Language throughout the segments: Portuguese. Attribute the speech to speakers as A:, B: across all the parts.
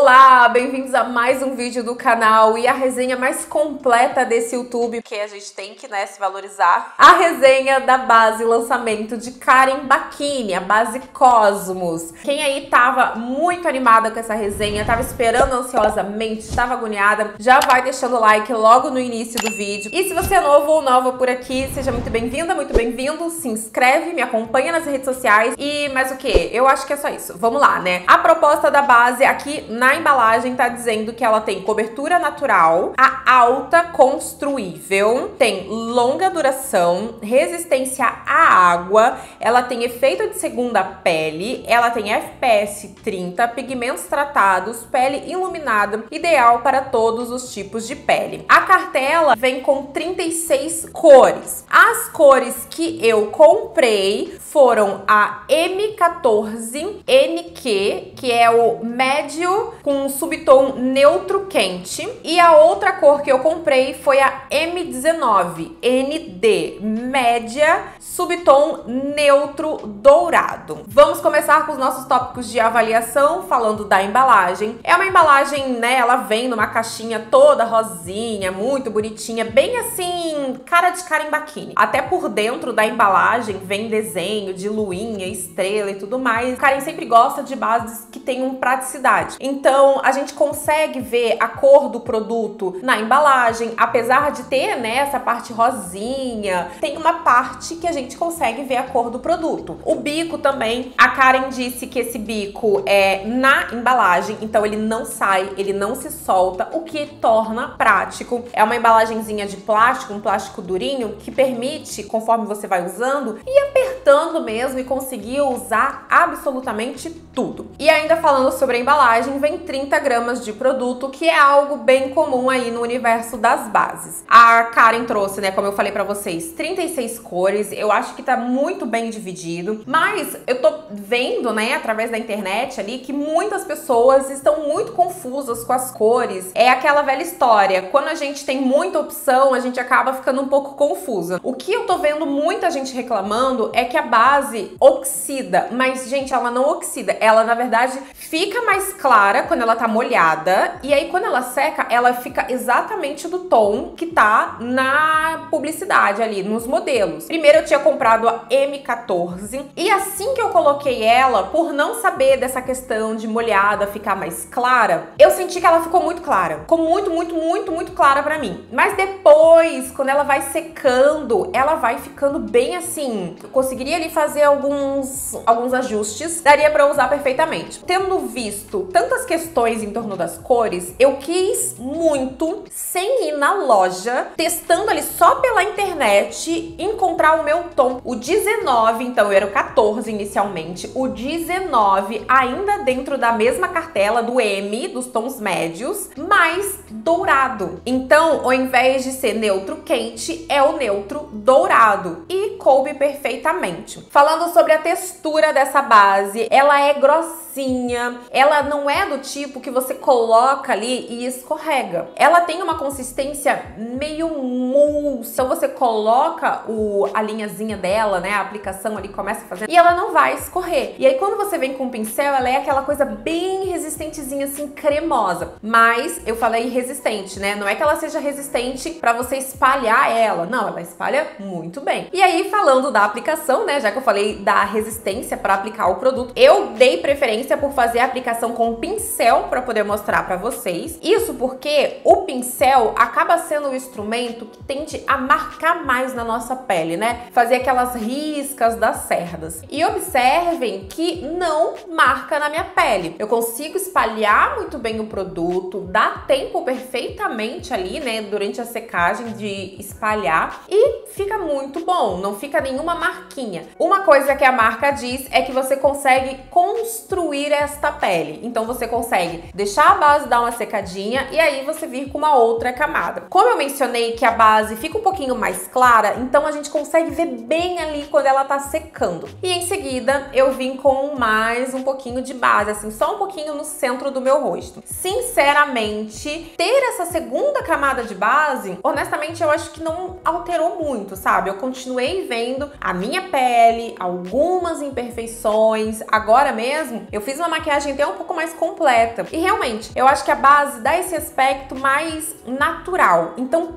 A: Olá, bem-vindos a mais um vídeo do canal e a resenha mais completa desse YouTube, que a gente tem que, né, se valorizar. A resenha da base lançamento de Karen Bacchini, a base Cosmos. Quem aí tava muito animada com essa resenha, tava esperando ansiosamente, estava agoniada, já vai deixando o like logo no início do vídeo. E se você é novo ou nova por aqui, seja muito bem-vinda, muito bem-vindo, se inscreve, me acompanha nas redes sociais e mais o que? Eu acho que é só isso. Vamos lá, né? A proposta da base aqui na embalagem tá dizendo que ela tem cobertura natural, a alta construível, tem longa duração, resistência à água, ela tem efeito de segunda pele, ela tem FPS 30, pigmentos tratados, pele iluminada, ideal para todos os tipos de pele. A cartela vem com 36 cores. As cores que eu comprei foram a M14NQ, que é o médio com subtom neutro quente, e a outra cor que eu comprei foi a M19ND, média subtom neutro dourado. Vamos começar com os nossos tópicos de avaliação, falando da embalagem. É uma embalagem, né, ela vem numa caixinha toda rosinha, muito bonitinha, bem assim, cara de Karen Bacchini. Até por dentro da embalagem vem desenho de luinha, estrela e tudo mais. Karen sempre gosta de bases que tenham praticidade. Então, a gente consegue ver a cor do produto na embalagem, apesar de ter, né, essa parte rosinha, tem uma parte que a gente consegue ver a cor do produto. O bico também, a Karen disse que esse bico é na embalagem, então ele não sai, ele não se solta, o que torna prático. É uma embalagenzinha de plástico, um plástico durinho, que permite, conforme você vai usando, ir apertando mesmo e conseguir usar absolutamente tudo. E ainda falando sobre a embalagem, vem 30 gramas de produto, que é algo bem comum aí no universo das bases. A Karen trouxe, né, como eu falei pra vocês, 36 cores, eu acho que tá muito bem dividido, mas eu tô vendo, né, através da internet ali, que muitas pessoas estão muito confusas com as cores. É aquela velha história, quando a gente tem muita opção, a gente acaba ficando um pouco confusa. O que eu tô vendo muita gente reclamando é que a base oxida, mas, gente, ela não oxida, ela, na verdade, fica mais clara quando ela tá molhada, e aí quando ela seca, ela fica exatamente do tom que tá na publicidade ali, nos modelos. Primeiro eu tinha comprado a M14, e assim que eu coloquei ela, por não saber dessa questão de molhada ficar mais clara, eu senti que ela ficou muito clara. Ficou muito clara pra mim. Mas depois, quando ela vai secando, ela vai ficando bem assim. Eu conseguiria ali fazer alguns ajustes, daria pra usar perfeitamente. Tendo visto tantas questões em torno das cores, eu quis muito, sem ir na loja, testando ali só pela internet, encontrar o meu tom. O 19, então eu era o 14 inicialmente, o 19 ainda dentro da mesma cartela do M, dos tons médios, mais dourado. Então, ao invés de ser neutro quente, é o neutro dourado. E coube perfeitamente. Falando sobre a textura dessa base, ela é grossinha, ela não é do tipo que você coloca ali e escorrega. Ela tem uma consistência meio mousse, então você coloca a linhazinha dela, né, a aplicação ali começa a fazer, e ela não vai escorrer. E aí quando você vem com o pincel, ela é aquela coisa bem resistentezinha, assim, cremosa. Mas eu falei resistente, né, não é que ela seja resistente pra você espalhar ela, não, ela espalha muito bem. E aí falando da aplicação, né, já que eu falei da resistência pra aplicar o produto, eu dei preferência por fazer a aplicação com pincel para poder mostrar para vocês. Isso porque o pincel acaba sendo o instrumento que tende a marcar mais na nossa pele, né? Fazer aquelas riscas das cerdas. E observem que não marca na minha pele. Eu consigo espalhar muito bem o produto, dá tempo perfeitamente ali, né, durante a secagem de espalhar e fica muito bom, não fica nenhuma marquinha. Uma coisa que a marca diz é que você consegue construir esta pele. Então você consegue deixar a base dar uma secadinha e aí você vir com uma outra camada. Como eu mencionei que a base fica um pouquinho mais clara, então a gente consegue ver bem ali quando ela tá secando. E em seguida eu vim com mais um pouquinho de base, assim, só um pouquinho no centro do meu rosto. Sinceramente, ter essa segunda camada de base, honestamente, eu acho que não alterou muito, sabe? Eu continuei vendo a minha pele pele, algumas imperfeições. Agora mesmo, eu fiz uma maquiagem até um pouco mais completa. E realmente, eu acho que a base dá esse aspecto mais natural. Então,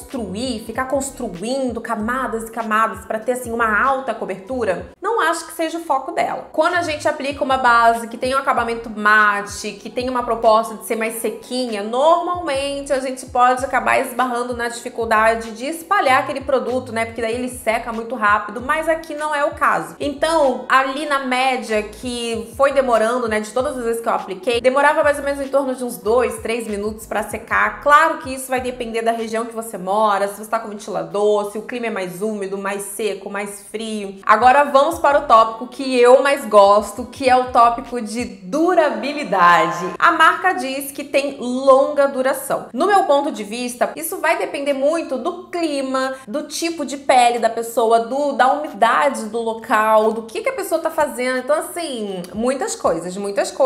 A: ficar construindo camadas e camadas para ter assim uma alta cobertura, não acho que seja o foco dela. Quando a gente aplica uma base que tem um acabamento mate, que tem uma proposta de ser mais sequinha, normalmente a gente pode acabar esbarrando na dificuldade de espalhar aquele produto, né? Porque daí ele seca muito rápido, mas aqui não é o caso. Então, ali na média que foi demorando, né, de todas as vezes que eu apliquei, demorava mais ou menos em torno de uns 2, 3 minutos para secar. Claro que isso vai depender da região que você mora, se você tá com ventilador, se o clima é mais úmido, mais seco, mais frio. Agora vamos para o tópico que eu mais gosto, que é o tópico de durabilidade. A marca diz que tem longa duração. No meu ponto de vista, isso vai depender muito do clima, do tipo de pele da pessoa, da umidade do local, do que a pessoa tá fazendo. Então, assim, muitas coisas.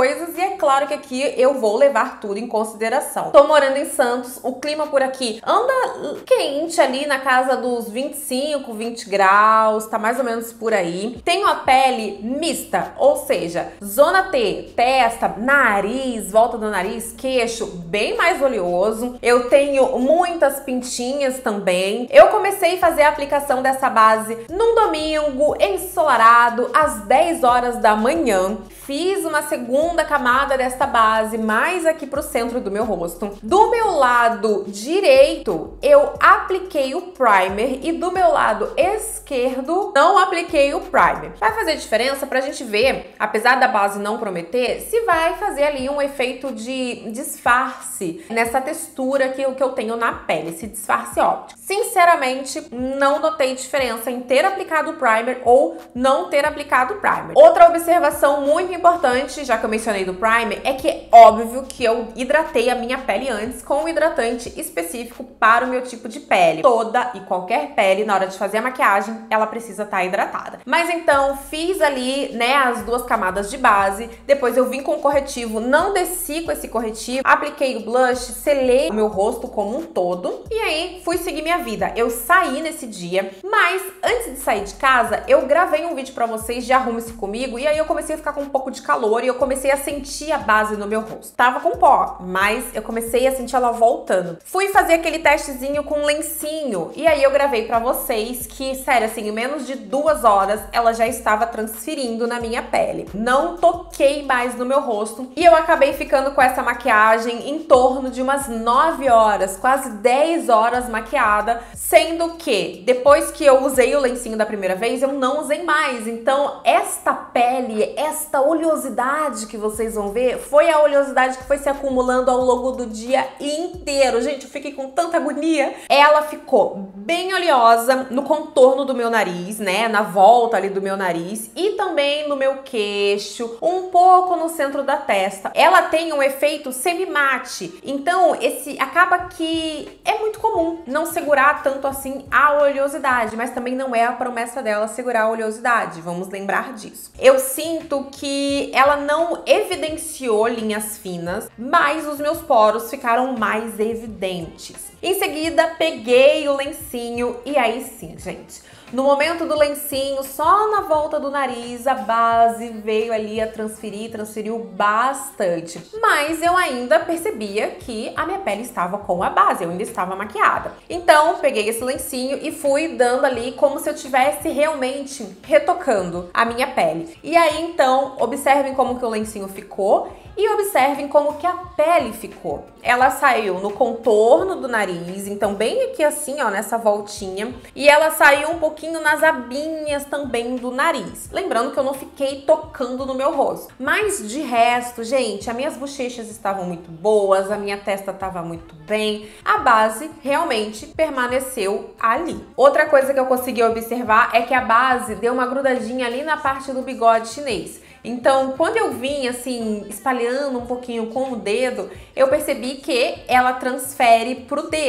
A: E é claro que aqui eu vou levar tudo em consideração. Tô morando em Santos, o clima por aqui anda quente ali na casa dos 25, 20 graus, tá mais ou menos por aí. Tenho a pele mista, ou seja, zona T, testa, nariz, volta do nariz, queixo, bem mais oleoso. Eu tenho muitas pintinhas também. Eu comecei a fazer a aplicação dessa base num domingo ensolarado, às 10 horas da manhã. Fiz uma segunda camada desta base mais aqui pro centro do meu rosto. Do meu lado direito, eu apliquei o primer e do meu lado esquerdo, não apliquei o primer. Vai fazer diferença pra gente ver, apesar da base não prometer, se vai fazer ali um efeito de disfarce nessa textura que eu tenho na pele, esse disfarce óptico. Sinceramente, não notei diferença em ter aplicado o primer ou não ter aplicado o primer. Outra observação muito importante, já que eu mencionei do primer, é que é óbvio que eu hidratei a minha pele antes com um hidratante específico para o meu tipo de pele. Toda e qualquer pele, na hora de fazer a maquiagem, ela precisa estar hidratada. Mas então, fiz ali, né, as 2 camadas de base, depois eu vim com o corretivo, não desci com esse corretivo, apliquei o blush, selei o meu rosto como um todo, e aí fui seguir minha vida. Eu saí nesse dia, mas antes de sair de casa, eu gravei um vídeo pra vocês de Arrume-se Comigo, e aí eu comecei a ficar com um pouco de calor e eu comecei a sentir a base no meu rosto. Tava com pó, mas eu comecei a sentir ela voltando. Fui fazer aquele testezinho com lencinho, e aí eu gravei pra vocês que, sério, assim, em menos de 2 horas, ela já estava transferindo na minha pele. Não toquei mais no meu rosto, e eu acabei ficando com essa maquiagem em torno de umas 9 horas, quase 10 horas maquiada, sendo que depois que eu usei o lencinho da primeira vez, eu não usei mais. Então, esta pele, esta oleosidade que vocês vão ver, foi a oleosidade que foi se acumulando ao longo do dia inteiro. Gente, eu fiquei com tanta agonia. Ela ficou bem oleosa no contorno do meu nariz, né, na volta ali do meu nariz e também no meu queixo, um pouco no centro da testa. Ela tem um efeito semi-mate, então acaba que é muito comum não segurar tanto assim a oleosidade, mas também não é a promessa dela segurar a oleosidade, vamos lembrar disso. Eu sinto que ela não evidenciou linhas finas, mas os meus poros ficaram mais evidentes. Em seguida, peguei o lencinho e aí sim, gente, no momento do lencinho, só na volta do nariz, a base veio ali a transferiu bastante. Mas eu ainda percebia que a minha pele estava com a base, eu ainda estava maquiada. Então, peguei esse lencinho e fui dando ali como se eu estivesse realmente retocando a minha pele. E aí, então, observem como que o lencinho ficou e observem como que a pele ficou. Ela saiu no contorno do nariz, então bem aqui assim, ó, nessa voltinha. E ela saiu um pouquinho nas abinhas também do nariz. Lembrando que eu não fiquei tocando no meu rosto. Mas de resto, gente, as minhas bochechas estavam muito boas, a minha testa estava muito bem. A base realmente permaneceu ali. Outra coisa que eu consegui observar é que a base deu uma grudadinha ali na parte do bigode chinês. Então, quando eu vim assim, espalhando um pouquinho com o dedo, eu percebi que ela transfere pro dedo.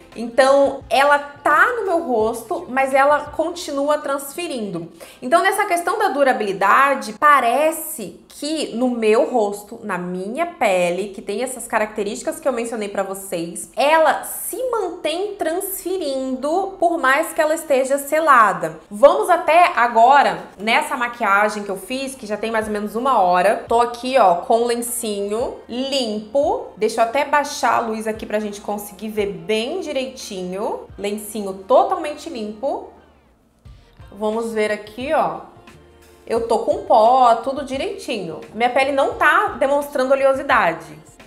A: Então, ela tá no meu rosto, mas ela continua transferindo. Então, nessa questão da durabilidade, parece que no meu rosto, na minha pele, que tem essas características que eu mencionei pra vocês, ela se mantém transferindo por mais que ela esteja selada. Vamos até agora, nessa maquiagem que eu fiz, que já tem mais ou menos 1 hora. Tô aqui, ó, com o lencinho limpo. Deixa eu até baixar a luz aqui pra gente conseguir ver bem direitinho. Lencinho totalmente limpo. Vamos ver aqui, ó. Eu tô com pó, tudo direitinho. Minha pele não tá demonstrando oleosidade.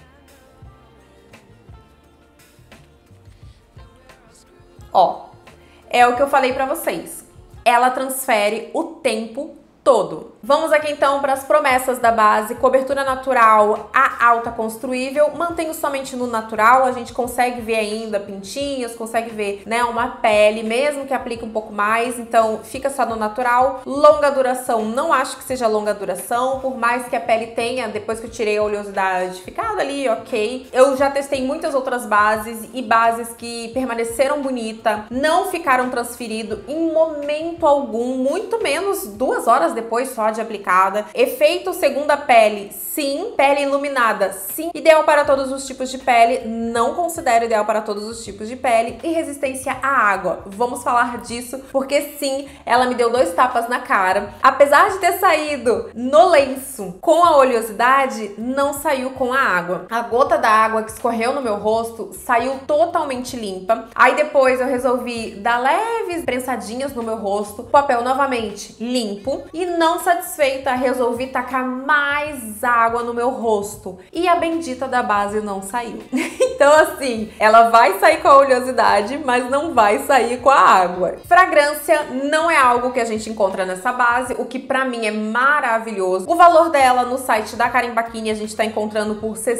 A: Ó, é o que eu falei pra vocês. Ela transfere o tempo todo. Vamos aqui então para as promessas da base. Cobertura natural, a alta construível. Mantenho somente no natural. A gente consegue ver ainda pintinhas, consegue ver, né, uma pele, mesmo que aplique um pouco mais. Então fica só no natural. Longa duração, não acho que seja longa duração. Por mais que a pele tenha, depois que eu tirei a oleosidade, ficado ali, ok. Eu já testei muitas outras bases e bases que permaneceram bonita, não ficaram transferido em momento algum, muito menos 2 horas depois só de aplicada. Efeito segunda pele, sim. Pele iluminada, sim. Ideal para todos os tipos de pele, não considero ideal para todos os tipos de pele. E resistência à água, vamos falar disso, porque sim, ela me deu 2 tapas na cara. Apesar de ter saído no lenço com a oleosidade, não saiu com a água. A gota da água que escorreu no meu rosto saiu totalmente limpa. Aí depois eu resolvi dar leves prensadinhas no meu rosto, papel novamente limpo. E não satisfeita, resolvi tacar mais água no meu rosto. E a bendita da base não saiu. Então assim, ela vai sair com a oleosidade, mas não vai sair com a água. Fragrância não é algo que a gente encontra nessa base, o que pra mim é maravilhoso. O valor dela no site da Karen Bacchini a gente tá encontrando por R$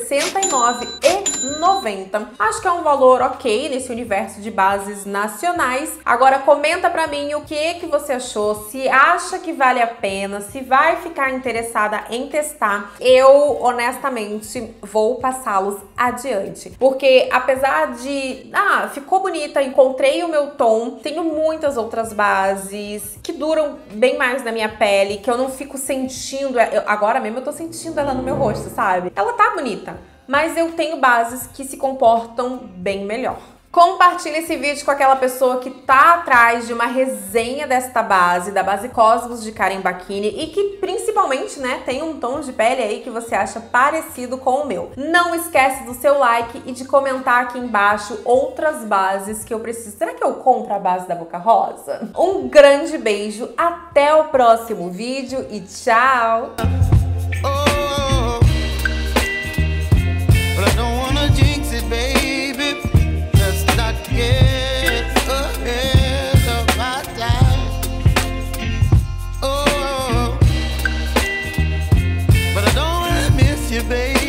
A: 69,90. Acho que é um valor ok nesse universo de bases nacionais. Agora comenta pra mim o que você achou, se acha que vale a pena, se vai ficar interessada em testar. Eu, honestamente, vou passá-los adiante. Porque apesar de... ficou bonita, encontrei o meu tom, tenho muitas outras bases que duram bem mais na minha pele, que eu não fico sentindo... agora mesmo eu tô sentindo ela no meu rosto, sabe? Ela tá bonita, mas eu tenho bases que se comportam bem melhor. Compartilhe esse vídeo com aquela pessoa que tá atrás de uma resenha desta base, da base Cosmos de Karen Bacchini, e que principalmente, né, tem um tom de pele aí que você acha parecido com o meu. Não esquece do seu like e de comentar aqui embaixo outras bases que eu preciso. Será que eu compro a base da Boca Rosa? Um grande beijo, até o próximo vídeo e tchau!
B: Get ahead of my time. Oh, but I don't wanna miss you, baby.